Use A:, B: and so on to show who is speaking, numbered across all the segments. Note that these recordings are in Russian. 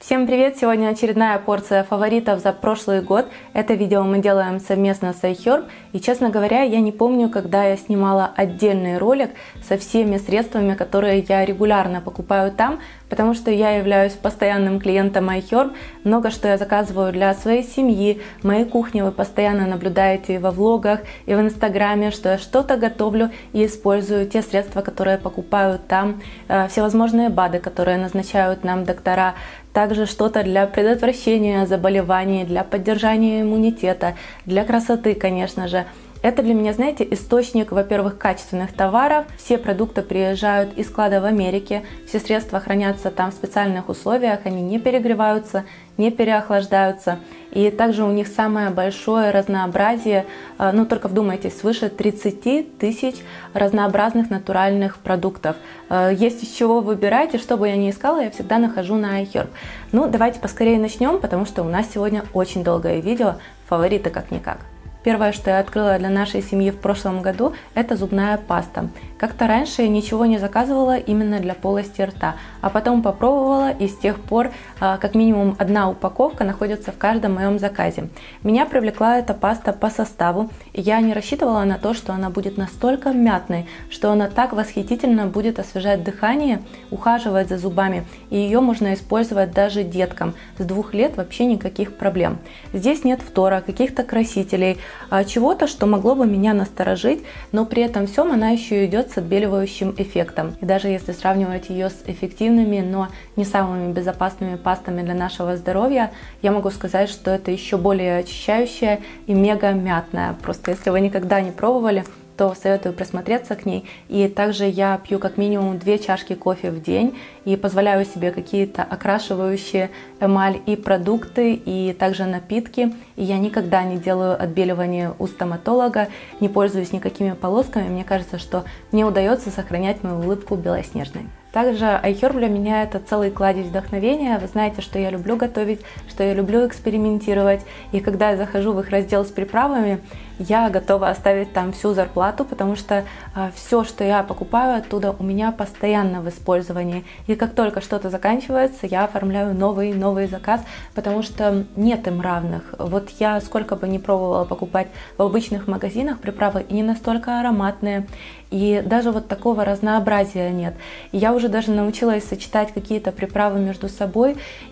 A: Всем привет! Сегодня очередная порция фаворитов за прошлый год. Это видео мы делаем совместно с iHerb. И, честно говоря, я не помню, когда я снимала отдельный ролик со всеми средствами, которые я регулярно покупаю там, потому что я являюсь постоянным клиентом iHerb. Много что я заказываю для своей семьи, моей кухни вы постоянно наблюдаете и во влогах, и в инстаграме, что я что-то готовлю и использую те средства, которые я покупаю там, всевозможные БАДы, которые назначают нам доктора, также что-то для предотвращения заболеваний, для поддержания иммунитета, для красоты, конечно же. Это для меня, знаете, источник, во-первых, качественных товаров. Все продукты приезжают из склада в Америке, все средства хранятся там в специальных условиях, они не перегреваются, не переохлаждаются. И также у них самое большое разнообразие, только вдумайтесь, свыше 30 тысяч разнообразных натуральных продуктов. Есть из чего выбирать, и что бы я ни искала, я всегда нахожу на iHerb. Давайте поскорее начнем, потому что у нас сегодня очень долгое видео, фавориты как-никак. Первое, что я открыла для нашей семьи в прошлом году, это зубная паста. Как-то раньше я ничего не заказывала именно для полости рта, а потом попробовала, и с тех пор как минимум одна упаковка находится в каждом моем заказе. Меня привлекла эта паста по составу, и я не рассчитывала на то, что она будет настолько мятной, что она так восхитительно будет освежать дыхание, ухаживать за зубами, и ее можно использовать даже деткам. С 2 лет вообще никаких проблем. Здесь нет фтора, каких-то красителей, чего-то, что могло бы меня насторожить, но при этом всем она еще идет с отбеливающим эффектом. И даже если сравнивать ее с эффективными, но не самыми безопасными пастами для нашего здоровья, я могу сказать, что это еще более очищающая и мега мятная. Просто если вы никогда не пробовали, то советую присмотреться к ней. И также я пью как минимум 2 чашки кофе в день и позволяю себе какие-то окрашивающие эмаль и продукты, и также напитки. И я никогда не делаю отбеливание у стоматолога, не пользуюсь никакими полосками. Мне кажется, что мне удается сохранять мою улыбку белоснежной. Также iHerb для меня это целый кладезь вдохновения. Вы знаете, что я люблю готовить, что я люблю экспериментировать. И когда я захожу в их раздел с приправами, я готова оставить там всю зарплату, потому что все, что я покупаю оттуда, у меня постоянно в использовании. И как только что-то заканчивается, я оформляю новый заказ, потому что нет им равных. Вот я сколько бы ни пробовала покупать в обычных магазинах приправы, и не настолько ароматные, и даже вот такого разнообразия нет. И я уже даже научилась сочетать какие-то приправы между собой,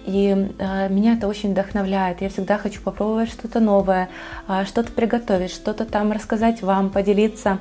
A: и меня это очень вдохновляет. Я всегда хочу попробовать что-то новое, что-то приготовить, что-то там рассказать вам, поделиться.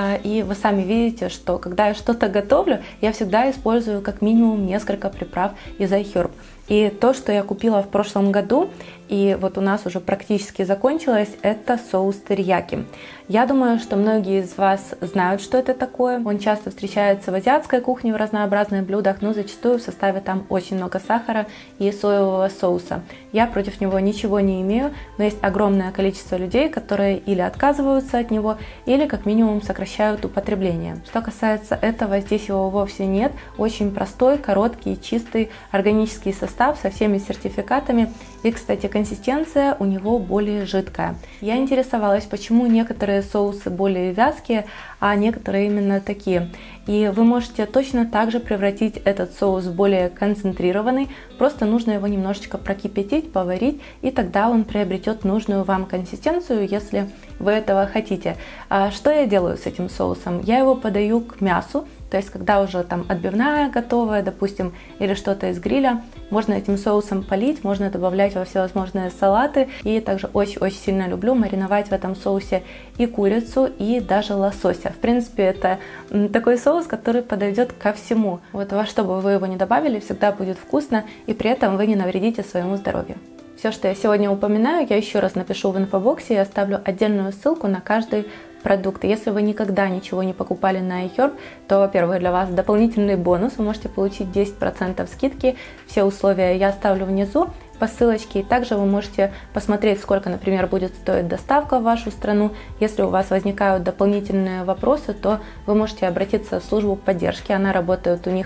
A: И вы сами видите, что когда я что-то готовлю, я всегда использую как минимум несколько приправ из iHerb. И то, что я купила в прошлом году, и вот у нас уже практически закончилось, это соус терияки. Я думаю, что многие из вас знают, что это такое. Он часто встречается в азиатской кухне в разнообразных блюдах, но зачастую в составе там очень много сахара и соевого соуса. Я против него ничего не имею, но есть огромное количество людей, которые или отказываются от него, или как минимум сокращают употребление. Что касается этого, здесь его вовсе нет. Очень простой, короткий, чистый органический состав со всеми сертификатами. И, кстати, консистенция у него более жидкая. Я интересовалась, почему некоторые соусы более вязкие, а некоторые именно такие. И вы можете точно так же превратить этот соус в более концентрированный, просто нужно его немножечко прокипятить, поварить, и тогда он приобретет нужную вам консистенцию, если вы этого хотите. Что я делаю с этим соусом? Я его подаю к мясу, то есть когда уже там отбивная готовая, допустим, или что-то из гриля, можно этим соусом полить, можно добавлять во всевозможные салаты. И также очень-очень сильно люблю мариновать в этом соусе и курицу, и даже лосося. В принципе, это такой соус, который подойдет ко всему. Вот во что бы вы его ни добавили, всегда будет вкусно, и при этом вы не навредите своему здоровью. Все, что я сегодня упоминаю, я еще раз напишу в инфобоксе и оставлю отдельную ссылку на каждый продукт. Если вы никогда ничего не покупали на iHerb, то, во-первых, для вас дополнительный бонус. Вы можете получить 10% скидки. Все условия я оставлю внизу по ссылочке. И также вы можете посмотреть, сколько, например, будет стоить доставка в вашу страну. Если у вас возникают дополнительные вопросы, то вы можете обратиться в службу поддержки. Она работает у них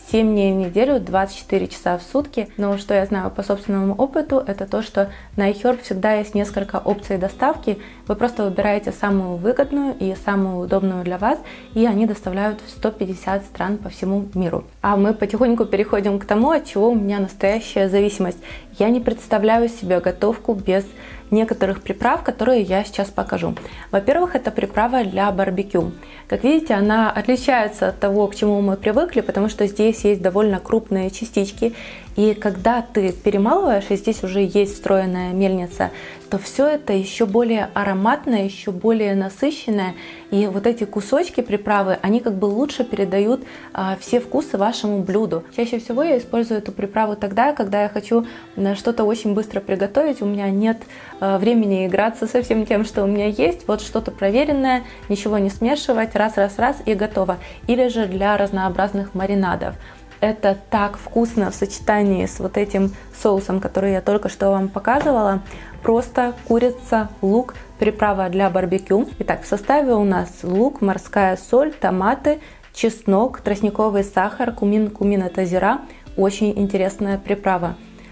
A: 7 дней в неделю, 24 часа в сутки. Но что я знаю по собственному опыту, это то, что на iHerb всегда есть несколько опций доставки. Вы просто выбираете самую выгодную и самую удобную для вас, и они доставляют в 150 стран по всему миру. А мы потихоньку переходим к тому, от чего у меня настоящая зависимость. Я не представляю себе готовку без некоторых приправ, которые я сейчас покажу. Во-первых, это приправа для барбекю. Как видите, она отличается от того, к чему мы привыкли, потому что здесь есть довольно крупные частички. И когда ты перемалываешь, и здесь уже есть встроенная мельница, то все это еще более ароматное, еще более насыщенное. И вот эти кусочки приправы, они как бы лучше передают все вкусы вашему блюду. Чаще всего я использую эту приправу тогда, когда я хочу что-то очень быстро приготовить. У меня нет времени играться со всем тем, что у меня есть. Вот что-то проверенное, ничего не смешивать, раз, и готово. Или же для разнообразных маринадов. Это так вкусно в сочетании с вот этим соусом, который я только что вам показывала. Просто курица, лук, приправа для барбекю. Итак, в составе у нас лук, морская соль, томаты, чеснок, тростниковый сахар, кумин. Кумин — это зира. Очень интересная приправа.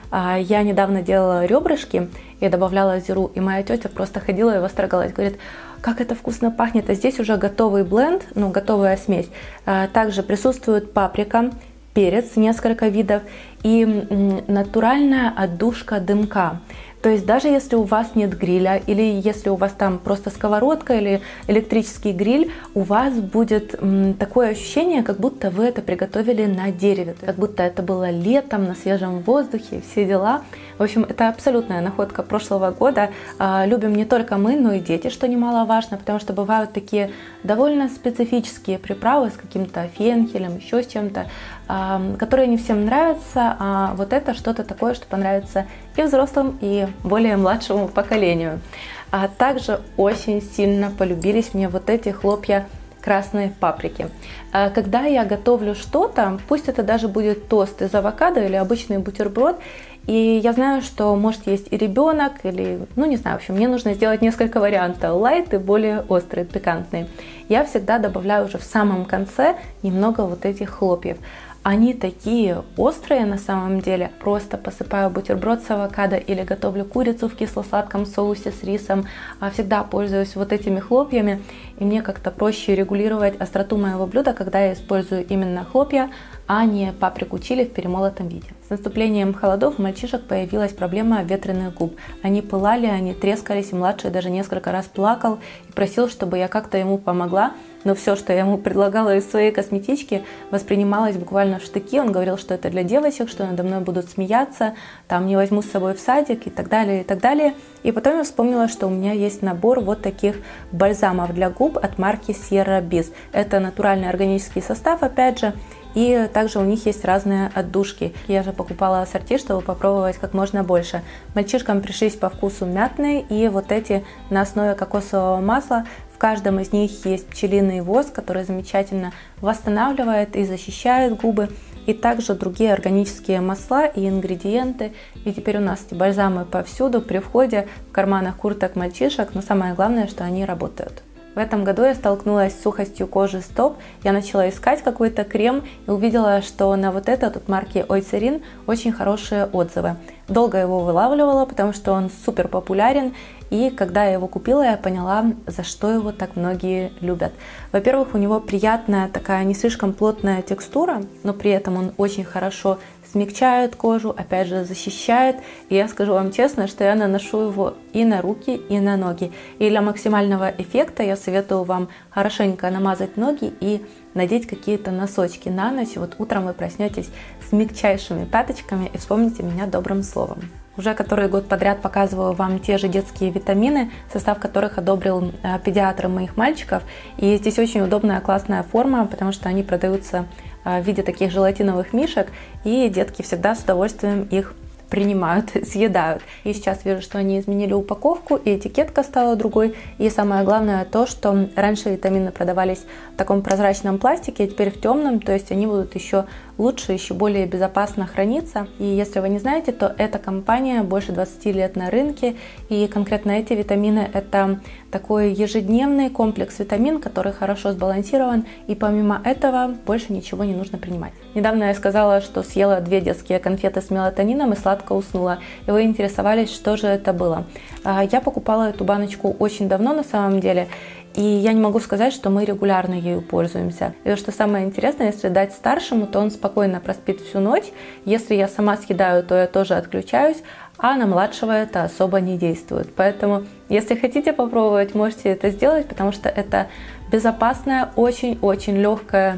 A: Я недавно делала ребрышки и добавляла зиру, и моя тетя просто ходила и восторгалась. Говорит, как это вкусно пахнет. А здесь уже готовый бленд, готовая смесь. Также присутствует паприка, перец, несколько видов, и натуральная отдушка дымка. То есть даже если у вас нет гриля, или если у вас там просто сковородка или электрический гриль, у вас будет такое ощущение, как будто вы это приготовили на дереве, как будто это было летом, на свежем воздухе, все дела. В общем, это абсолютная находка прошлого года. Любим не только мы, но и дети, что немаловажно, потому что бывают такие довольно специфические приправы с каким-то фенхелем, еще с чем-то, которые не всем нравятся, а вот это что-то такое, что понравится и взрослым, и более младшему поколению. А также очень сильно полюбились мне вот эти хлопья красной паприки. Когда я готовлю что-то, пусть это даже будет тост из авокадо или обычный бутерброд, и я знаю, что может есть и ребенок, или, не знаю, в общем, мне нужно сделать несколько вариантов, лайт и более острые, пикантные. Я всегда добавляю уже в самом конце немного вот этих хлопьев. Они такие острые на самом деле. Просто посыпаю бутерброд с авокадо или готовлю курицу в кисло-сладком соусе с рисом. Всегда пользуюсь вот этими хлопьями. И мне как-то проще регулировать остроту моего блюда, когда я использую именно хлопья, а не паприку чили в перемолотом виде. С наступлением холодов у мальчишек появилась проблема ветреных губ. Они пылали, они трескались, и младший даже несколько раз плакал и просил, чтобы я как-то ему помогла. Но все, что я ему предлагала из своей косметички, воспринималось буквально в штыки. Он говорил, что это для девочек, что надо мной будут смеяться, там не возьму с собой в садик и так далее, и так далее. И потом я вспомнила, что у меня есть набор вот таких бальзамов для губ от марки Sierra Biz. Это натуральный органический состав, опять же. И также у них есть разные отдушки. Я же покупала ассорти, чтобы попробовать как можно больше. Мальчишкам пришлись по вкусу мятные и вот эти на основе кокосового масла. В каждом из них есть пчелиный воск, который замечательно восстанавливает и защищает губы. И также другие органические масла и ингредиенты. И теперь у нас эти бальзамы повсюду, при входе, в карманах курток мальчишек. Но самое главное, что они работают. В этом году я столкнулась с сухостью кожи стоп. Я начала искать какой-то крем и увидела, что на вот этот от марки Ойцерин очень хорошие отзывы. Долго его вылавливала, потому что он супер популярен. И когда я его купила, я поняла, за что его так многие любят. Во-первых, у него приятная такая не слишком плотная текстура, но при этом он очень хорошо смягчает кожу, опять же защищает. И я скажу вам честно, что я наношу его и на руки, и на ноги. И для максимального эффекта я советую вам хорошенько намазать ноги и надеть какие-то носочки на ночь. Вот утром вы проснетесь с мягчайшими пяточками и вспомните меня добрым словом. Уже который год подряд показываю вам те же детские витамины, состав которых одобрил педиатр моих мальчиков. И здесь очень удобная, классная форма, потому что они продаются в виде таких желатиновых мишек, и детки всегда с удовольствием их принимают, съедают. И сейчас вижу, что они изменили упаковку, и этикетка стала другой. И самое главное то, что раньше витамины продавались в таком прозрачном пластике, а теперь в темном, то есть они будут еще лучше, еще более безопасно хранится. И если вы не знаете, то эта компания больше 20 лет на рынке, и конкретно эти витамины – это такой ежедневный комплекс витамин, который хорошо сбалансирован, и помимо этого больше ничего не нужно принимать. Недавно я сказала, что съела 2 детские конфеты с мелатонином и сладко уснула, и вы интересовались, что же это было. Я покупала эту баночку очень давно на самом деле, и я не могу сказать, что мы регулярно ею пользуемся. И что самое интересное, если дать старшему, то он спокойно проспит всю ночь. Если я сама съедаю, то я тоже отключаюсь, а на младшего это особо не действует. Поэтому, если хотите попробовать, можете это сделать, потому что это безопасная, очень-очень легкая.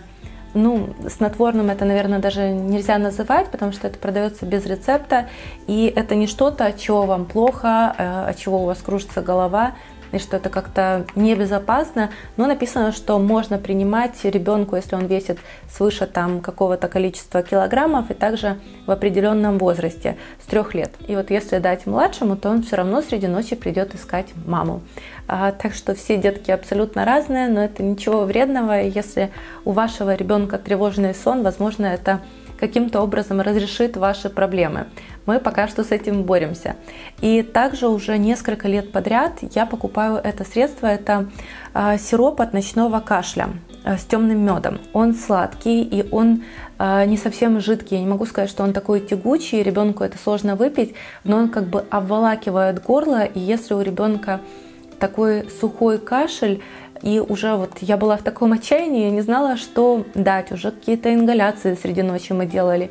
A: Снотворным это, наверное, даже нельзя называть, потому что это продается без рецепта. И это не что-то, от чего вам плохо, от чего у вас кружится голова, и что это как-то небезопасно, но написано, что можно принимать ребенку, если он весит свыше какого-то количества килограммов, и также в определенном возрасте, с 3 лет. И вот если дать младшему, то он все равно среди ночи придет искать маму. Так что все детки абсолютно разные, но это ничего вредного. Если у вашего ребенка тревожный сон, возможно, это каким-то образом разрешит ваши проблемы. Мы пока что с этим боремся. И также уже несколько лет подряд я покупаю это средство. Это сироп от ночного кашля с темным медом. Он сладкий и он не совсем жидкий. Я не могу сказать, что он такой тягучий, ребенку это сложно выпить, но он как бы обволакивает горло. И если у ребенка такой сухой кашель, и уже я была в таком отчаянии, я не знала, что дать. Уже какие-то ингаляции среди ночи мы делали.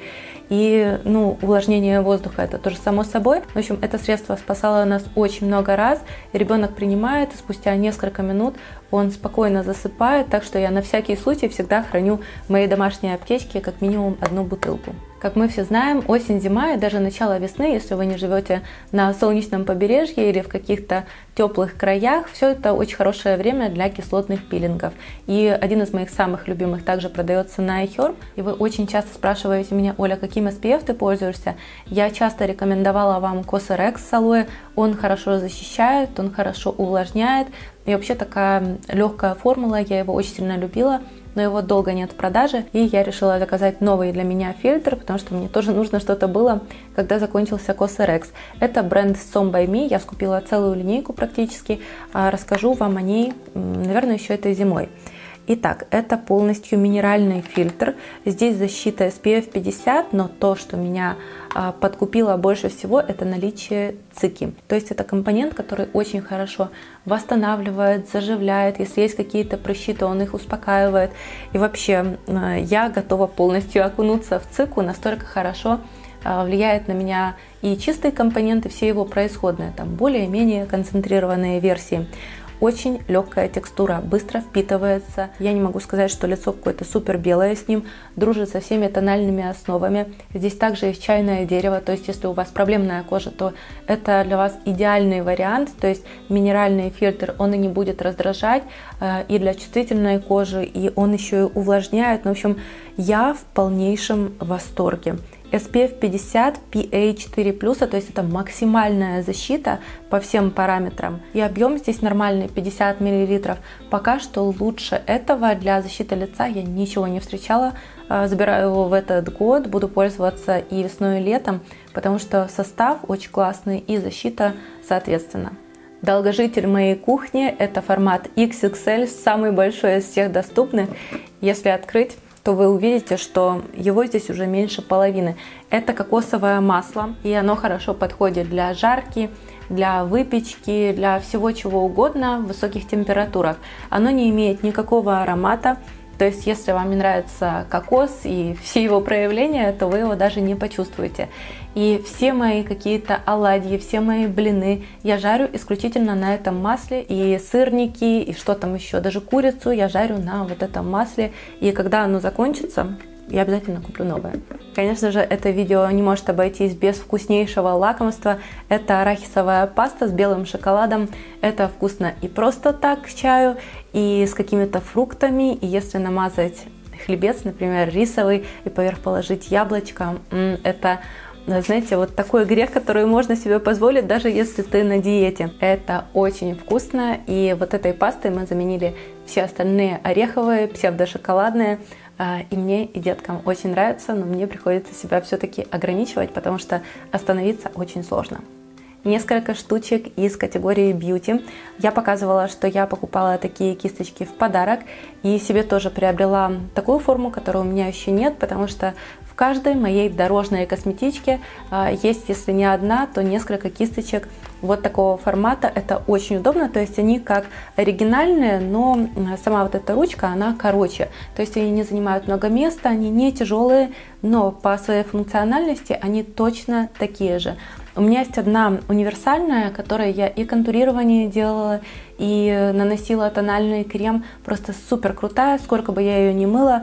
A: И увлажнение воздуха, это тоже само собой. В общем, это средство спасало нас очень много раз. Ребенок принимает, и спустя несколько минут он спокойно засыпает. Так что я на всякий случай всегда храню в моей домашней аптечке как минимум 1 бутылку. Как мы все знаем, осень-зима и даже начало весны, если вы не живете на солнечном побережье или в каких-то теплых краях, все это очень хорошее время для кислотных пилингов. И один из моих самых любимых также продается на iHerb. И вы очень часто спрашиваете меня: Оля, каким SPF ты пользуешься? Я часто рекомендовала вам Cosrx с алоэ. Он хорошо защищает, он хорошо увлажняет. И вообще такая легкая формула, я его очень сильно любила. Но его долго нет в продаже, и я решила заказать новый для меня фильтр, потому что мне тоже нужно что-то было, когда закончился Cosrx. Это бренд Som by Me, я скупила целую линейку практически, расскажу вам о ней, наверное, еще этой зимой. Итак, это полностью минеральный фильтр. Здесь защита SPF 50, но то, что меня подкупило больше всего, это наличие цики. То есть это компонент, который очень хорошо восстанавливает, заживляет. Если есть какие-то прыщи, то он их успокаивает. И вообще я готова полностью окунуться в цику, настолько хорошо влияет на меня и чистые компоненты, все его происходные, там более-менее концентрированные версии. Очень легкая текстура, быстро впитывается. Я не могу сказать, что лицо какое-то супер белое с ним, дружит со всеми тональными основами. Здесь также есть чайное дерево, то есть если у вас проблемная кожа, то это для вас идеальный вариант. То есть минеральный фильтр, он и не будет раздражать и для чувствительной кожи, и он еще и увлажняет. В общем, я в полнейшем восторге. SPF 50, PA 4+, то есть это максимальная защита по всем параметрам. И объем здесь нормальный, 50 мл. Пока что лучше этого для защиты лица я ничего не встречала. Забираю его в этот год, буду пользоваться и весной, и летом, потому что состав очень классный и защита соответственно. Долгожитель моей кухни — это формат XXL, самый большой из всех доступных. Если открыть, то вы увидите, что его здесь уже меньше половины. Это кокосовое масло, и оно хорошо подходит для жарки, для выпечки, для всего чего угодно в высоких температурах. Оно не имеет никакого аромата, то есть если вам не нравится кокос и все его проявления, то вы его даже не почувствуете. И все мои какие-то оладьи, все мои блины я жарю исключительно на этом масле. И сырники, и что там еще, даже курицу я жарю на вот этом масле. И когда оно закончится, я обязательно куплю новое. Конечно же, это видео не может обойтись без вкуснейшего лакомства. Это арахисовая паста с белым шоколадом. Это вкусно и просто так к чаю, и с какими-то фруктами. И если намазать хлебец, например, рисовый, и поверх положить яблочко, это, знаете, вот такой грех, который можно себе позволить, даже если ты на диете. Это очень вкусно, и вот этой пастой мы заменили все остальные ореховые, псевдошоколадные. И мне, и деткам очень нравится, но мне приходится себя все-таки ограничивать, потому что остановиться очень сложно. Несколько штучек из категории Beauty. Я показывала, что я покупала такие кисточки в подарок и себе тоже приобрела такую форму, которую у меня еще нет, потому что в каждой моей дорожной косметичке есть, если не одна, то несколько кисточек вот такого формата. Это очень удобно, то есть они как оригинальные, но сама вот эта ручка, она короче. То есть они не занимают много места, они не тяжелые, но по своей функциональности они точно такие же. У меня есть одна универсальная, которой я и контурирование делала, и наносила тональный крем. Просто супер крутая, сколько бы я ее ни мыла,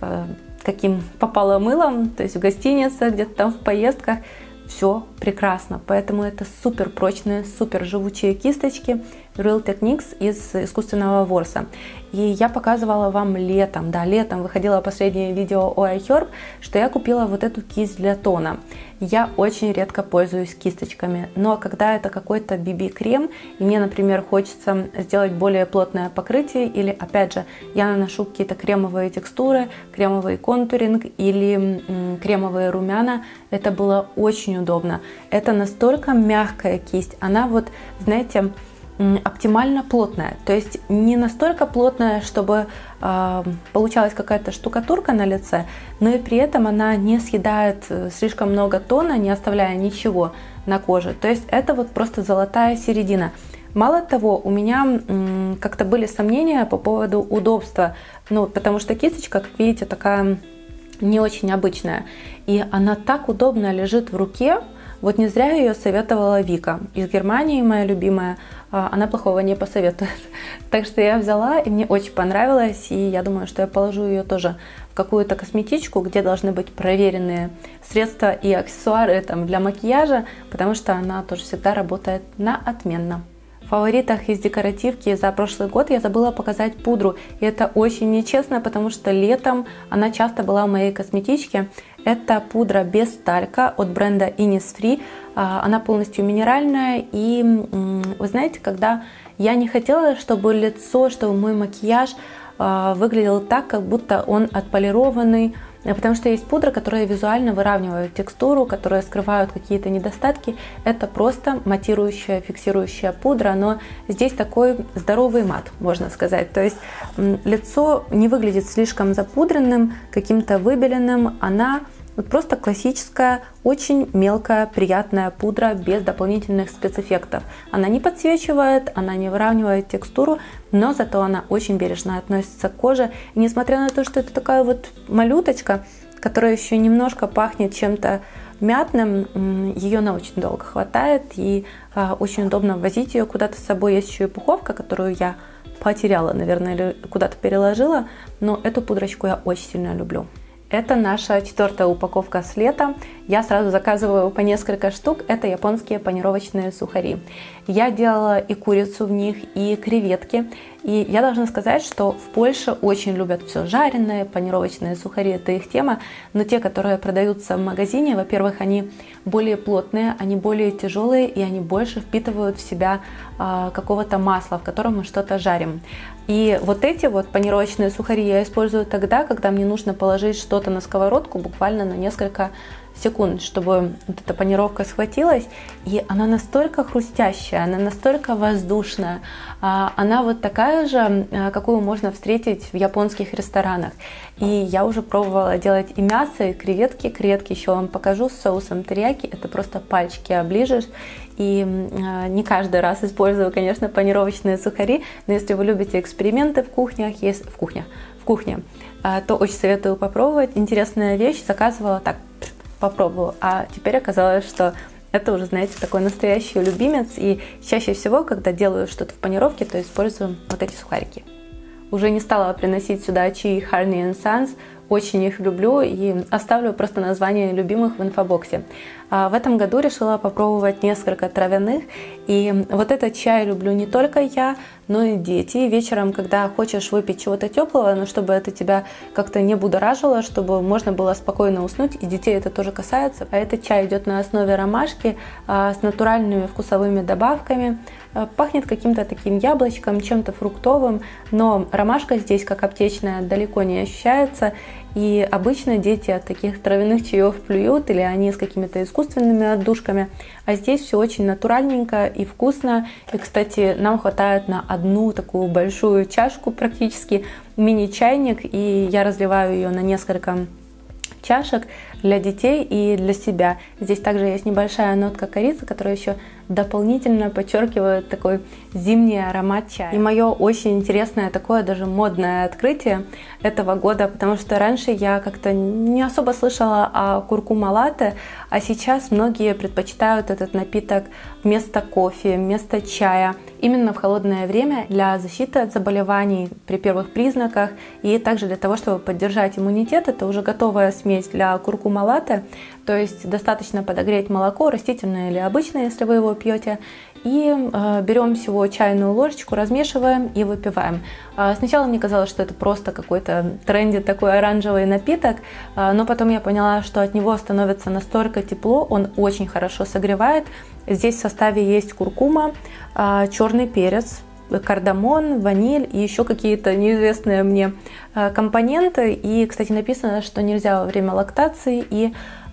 A: каким попало мылом, то есть в гостинице, где-то там в поездках, все прекрасно. Поэтому это супер прочные, супер живучие кисточки Real Techniques из искусственного ворса. И я показывала вам летом, да, летом выходило последнее видео о iHerb, что я купила вот эту кисть для тона. Я очень редко пользуюсь кисточками, но когда это какой-то BB-крем, и мне, например, хочется сделать более плотное покрытие, или, опять же, я наношу какие-то кремовые текстуры, кремовый контуринг или кремовые румяна, это было очень удобно. Это настолько мягкая кисть, она вот, знаете, оптимально плотная, то есть не настолько плотная, чтобы получалась какая-то штукатурка на лице, но и при этом она не съедает слишком много тона, не оставляя ничего на коже. То есть это вот просто золотая середина. Мало того, у меня как-то были сомнения по поводу удобства, ну, потому что кисточка, как видите, такая не очень обычная, и она так удобно лежит в руке. Вот не зря ее советовала Вика из Германии, моя любимая, она плохого не посоветует. Так что я взяла, и мне очень понравилось, и я думаю, что я положу ее тоже в какую-то косметичку, где должны быть проверенные средства и аксессуары там, для макияжа, потому что она тоже всегда работает на отменно. В фаворитах из декоративки за прошлый год я забыла показать пудру, и это очень нечестно, потому что летом она часто была в моей косметичке. Это пудра без талька от бренда Innisfree, она полностью минеральная, и вы знаете, когда я не хотела, чтобы лицо, чтобы мой макияж выглядел так, как будто он отполированный, потому что есть пудра, которая визуально выравнивает текстуру, которая скрывают какие-то недостатки. Это просто матирующая, фиксирующая пудра, но здесь такой здоровый мат, можно сказать. То есть лицо не выглядит слишком запудренным, каким-то выбеленным, она вот просто классическая, очень мелкая, приятная пудра без дополнительных спецэффектов. Она не подсвечивает, она не выравнивает текстуру, но зато она очень бережно относится к коже. И несмотря на то, что это такая вот малюточка, которая еще немножко пахнет чем-то мятным, ее на очень долго хватает, и очень удобно возить ее куда-то с собой. Есть еще и пуховка, которую я потеряла, наверное, или куда-то переложила, но эту пудрочку я очень сильно люблю. Это наша 4-я упаковка с лета. Я сразу заказываю по несколько штук. Это японские панировочные сухари. Я делала и курицу в них, и креветки. И я должна сказать, что в Польше очень любят все жареное, панировочные сухари – это их тема. Но те, которые продаются в магазине, во-первых, они более плотные, они более тяжелые, и они больше впитывают в себя какого-то масла, в котором мы что-то жарим. И вот эти вот панировочные сухари я использую тогда, когда мне нужно положить что-то на сковородку буквально на несколько секунд, чтобы вот эта панировка схватилась, и она настолько хрустящая, она настолько воздушная, она вот такая же, какую можно встретить в японских ресторанах. И я уже пробовала делать и мясо, и креветки. Креветки еще вам покажу с соусом терияки, это просто пальчики оближешь. И не каждый раз использую, конечно, панировочные сухари, но если вы любите эксперименты в кухне, то очень советую попробовать. Интересная вещь, заказывала так, попробовала, а теперь оказалось, что это уже, знаете, такой настоящий любимец, и чаще всего, когда делаю что-то в панировке, то использую вот эти сухарики. Уже не стала приносить сюда чаи Harney & Sons, очень их люблю, и оставлю просто название любимых в инфобоксе. В этом году решила попробовать несколько травяных, и вот этот чай люблю не только я, но и дети. Вечером, когда хочешь выпить чего-то теплого, но чтобы это тебя как-то не будоражило, чтобы можно было спокойно уснуть, и детей это тоже касается. А этот чай идет на основе ромашки с натуральными вкусовыми добавками. Пахнет каким-то таким яблочком, чем-то фруктовым, но ромашка здесь, как аптечная, далеко не ощущается. И обычно дети от таких травяных чаев плюют, или они с какими-то искусственными отдушками. А здесь все очень натуральненько и вкусно. И, кстати, нам хватает на одну такую большую чашку практически, мини-чайник, и я разливаю ее на несколько чашек для детей и для себя. Здесь также есть небольшая нотка корицы, которая еще дополнительно подчеркивает такой зимний аромат чая. И мое очень интересное такое даже модное открытие этого года, потому что раньше я как-то не особо слышала о куркума-латте, а сейчас многие предпочитают этот напиток вместо кофе, вместо чая, именно в холодное время для защиты от заболеваний при первых признаках и также для того, чтобы поддержать иммунитет. Это уже готовая смесь для куркума-латте, то есть достаточно подогреть молоко, растительное или обычное, если вы его пьете, и берем всего чайную ложечку, размешиваем и выпиваем. Сначала мне казалось, что это просто какой-то тренди такой оранжевый напиток, но потом я поняла, что от него становится настолько тепло, он очень хорошо согревает. Здесь в составе есть куркума, черный перец, кардамон, ваниль и еще какие-то неизвестные мне компоненты. И, кстати, написано, что нельзя во время лактации и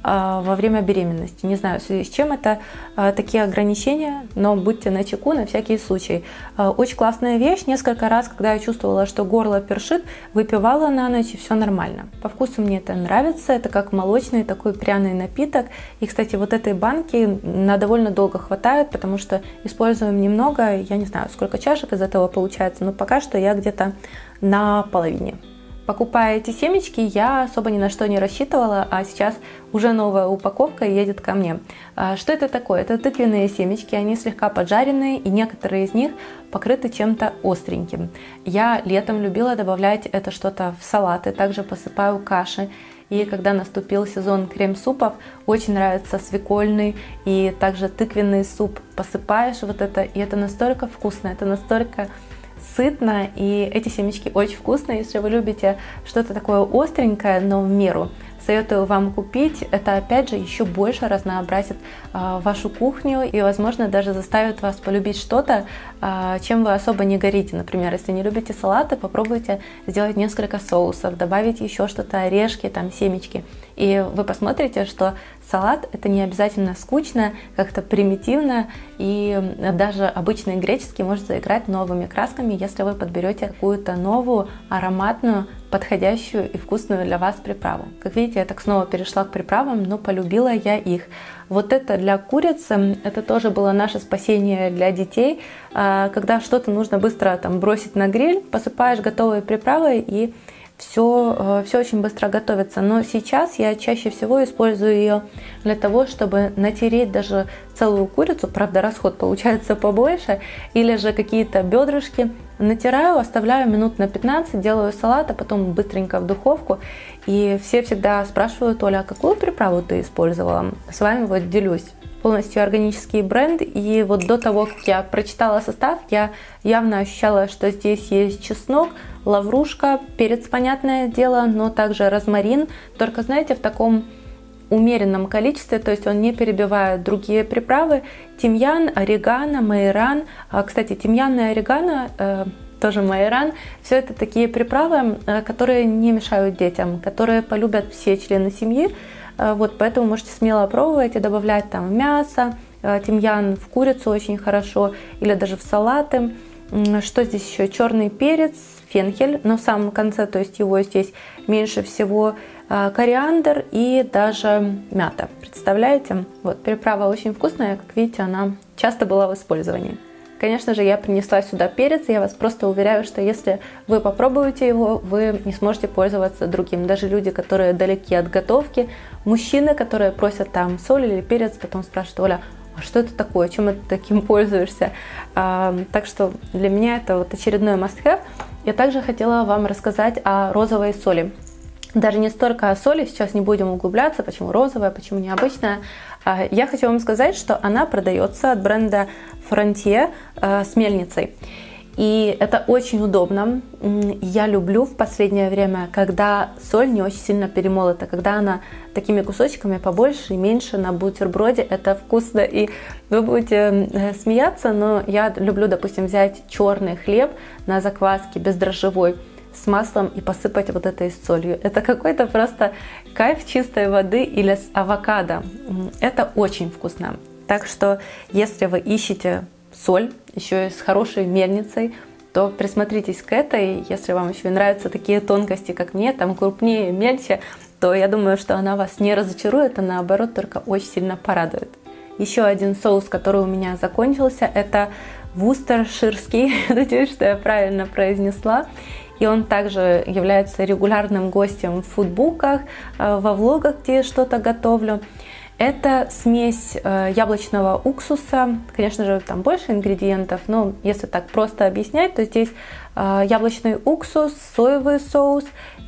A: во время беременности. Не знаю, в связи с чем это такие ограничения, но будьте начеку на всякий случай. Очень классная вещь. Несколько раз, когда я чувствовала, что горло першит, выпивала на ночь, и все нормально. По вкусу мне это нравится. Это как молочный такой пряный напиток. И, кстати, вот этой банки на довольно долго хватает, потому что используем немного. Я не знаю, сколько чашек из этого получается, но пока что я где-то на половине. Покупая эти семечки, я особо ни на что не рассчитывала, а сейчас уже новая упаковка едет ко мне. Что это такое? Это тыквенные семечки, они слегка поджаренные, и некоторые из них покрыты чем-то остреньким. Я летом любила добавлять это что-то в салаты, также посыпаю каши. И когда наступил сезон крем-супов, очень нравится свекольный и также тыквенный суп. Посыпаешь вот это, и это настолько вкусно, это настолько сытно, и эти семечки очень вкусные. Если вы любите что-то такое остренькое, но в меру, советую вам купить. Это, опять же, еще больше разнообразит вашу кухню и, возможно, даже заставит вас полюбить что-то, чем вы особо не горите. Например, если не любите салаты, попробуйте сделать несколько соусов, добавить еще что-то, орешки, там, семечки. И вы посмотрите, что салат — это не обязательно скучно, как-то примитивно, и даже обычный греческий может заиграть новыми красками, если вы подберете какую-то новую, ароматную, подходящую и вкусную для вас приправу. Как видите, я так снова перешла к приправам, но полюбила я их. Вот это для курицы, это тоже было наше спасение для детей. Когда что-то нужно быстро там бросить на гриль, посыпаешь готовой приправой, и все очень быстро готовится. Но сейчас я чаще всего использую ее для того, чтобы натереть даже целую курицу, правда расход получается побольше, или же какие-то бедрышки. Натираю, оставляю минут на 15, делаю салат, а потом быстренько в духовку. И все всегда спрашивают: Оля, а какую приправу ты использовала? С вами вот делюсь. Полностью органический бренд, и вот до того, как я прочитала состав, я явно ощущала, что здесь есть чеснок, лаврушка, перец, понятное дело, но также розмарин, только, знаете, в таком умеренном количестве, то есть он не перебивает другие приправы, тимьян, орегано, майоран. Кстати, тимьян и орегано, тоже майоран, все это такие приправы, которые не мешают детям, которые полюбят все члены семьи. Вот, поэтому можете смело пробовать и добавлять там мясо, тимьян в курицу очень хорошо, или даже в салаты. Что здесь еще? Черный перец, фенхель, но в самом конце, то есть его здесь меньше всего, кориандр и даже мята. Представляете? Вот, приправа очень вкусная, как видите, она часто была в использовании. Конечно же, я принесла сюда перец, и я вас просто уверяю, что если вы попробуете его, вы не сможете пользоваться другим. Даже люди, которые далеки от готовки, мужчины, которые просят там соль или перец, потом спрашивают: Оля, а что это такое, чем ты таким пользуешься? Так что для меня это вот очередной must-have. Я также хотела вам рассказать о розовой соли. Даже не столько о соли, сейчас не будем углубляться, почему розовая, почему необычная. Я хочу вам сказать, что она продается от бренда Frontier с мельницей. И это очень удобно. Я люблю в последнее время, когда соль не очень сильно перемолота, когда она такими кусочками побольше и меньше на бутерброде. Это вкусно, и вы будете смеяться, но я люблю, допустим, взять черный хлеб на закваске бездрожжевой, с маслом и посыпать вот этой солью. Это какой-то просто кайф чистой воды или с авокадо. Это очень вкусно. Так что, если вы ищете соль, еще и с хорошей мельницей, то присмотритесь к этой. Если вам еще нравятся такие тонкости, как мне, там крупнее, мельче, то я думаю, что она вас не разочарует, а наоборот только очень сильно порадует. Еще один соус, который у меня закончился, это вустерширский. Надеюсь, что я правильно произнесла. И он также является регулярным гостем в фудбуках, во влогах, где я что-то готовлю. Это смесь яблочного уксуса. Конечно же, там больше ингредиентов, но если так просто объяснять, то здесь яблочный уксус, соевый соус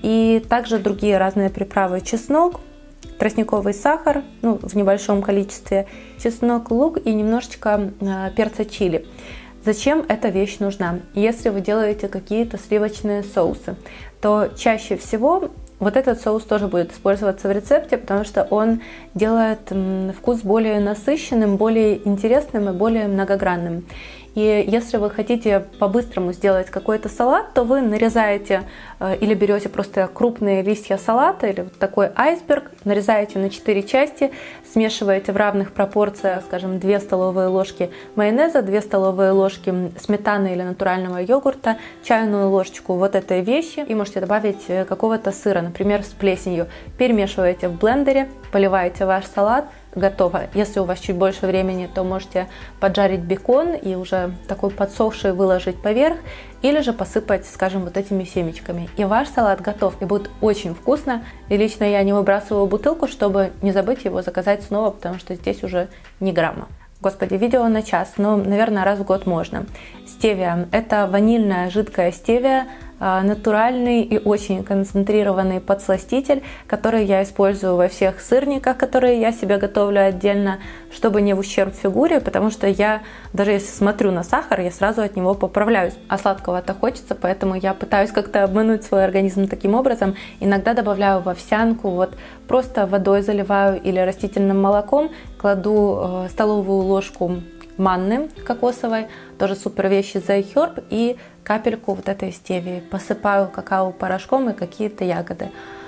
A: и также другие разные приправы. Чеснок, тростниковый сахар, ну, в небольшом количестве, чеснок, лук и немножечко перца чили. Зачем эта вещь нужна? Если вы делаете какие-то сливочные соусы, то чаще всего вот этот соус тоже будет использоваться в рецепте, потому что он делает вкус более насыщенным, более интересным и более многогранным. И если вы хотите по-быстрому сделать какой-то салат, то вы нарезаете или берете просто крупные листья салата, или вот такой айсберг, нарезаете на 4 части, смешиваете в равных пропорциях, скажем, 2 столовые ложки майонеза, 2 столовые ложки сметаны или натурального йогурта, чайную ложечку вот этой вещи и можете добавить какого-то сыра, например, с плесенью. Перемешиваете в блендере, поливаете ваш салат. Готово. Если у вас чуть больше времени, то можете поджарить бекон и уже такой подсохший выложить поверх, или же посыпать, скажем, вот этими семечками. И ваш салат готов, и будет очень вкусно. И лично я не выбрасываю бутылку, чтобы не забыть его заказать снова, потому что здесь уже ни грамма. Господи, видео на час, но, наверное, раз в год можно. Стевия – это ванильная жидкая стевия, натуральный и очень концентрированный подсластитель, который я использую во всех сырниках, которые я себе готовлю отдельно, чтобы не в ущерб фигуре, потому что я, даже если смотрю на сахар, я сразу от него поправляюсь. А сладкого-то хочется, поэтому я пытаюсь как-то обмануть свой организм таким образом. Иногда добавляю в овсянку, вот просто водой заливаю или растительным молоком, кладу столовую ложку манны кокосовой, тоже супер вещь из iHerb, и капельку вот этой стевии. Посыпаю какао-порошком и какие-то ягоды.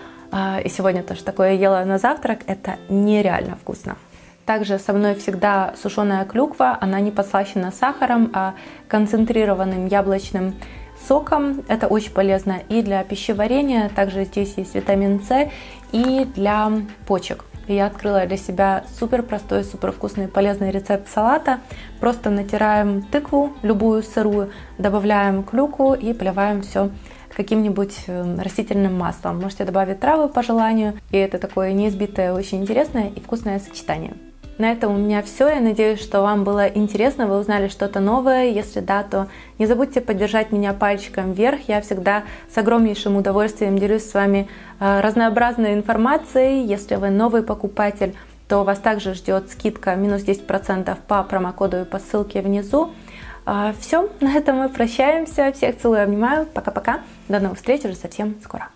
A: И сегодня тоже такое ела на завтрак. Это нереально вкусно. Также со мной всегда сушеная клюква. Она не подслащена сахаром, а концентрированным яблочным соком. Это очень полезно и для пищеварения. Также здесь есть витамин С и для почек. Я открыла для себя супер простой, супер вкусный, полезный рецепт салата. Просто натираем тыкву, любую сырую, добавляем клюкву и поливаем все каким-нибудь растительным маслом. Можете добавить травы по желанию. И это такое неизбитое, очень интересное и вкусное сочетание. На этом у меня все. Я надеюсь, что вам было интересно, вы узнали что-то новое. Если да, то не забудьте поддержать меня пальчиком вверх. Я всегда с огромнейшим удовольствием делюсь с вами разнообразной информацией. Если вы новый покупатель, то вас также ждет скидка минус 10% по промокоду и по ссылке внизу. Все, на этом мы прощаемся. Всех целую, обнимаю. Пока-пока. До новых встреч уже совсем скоро.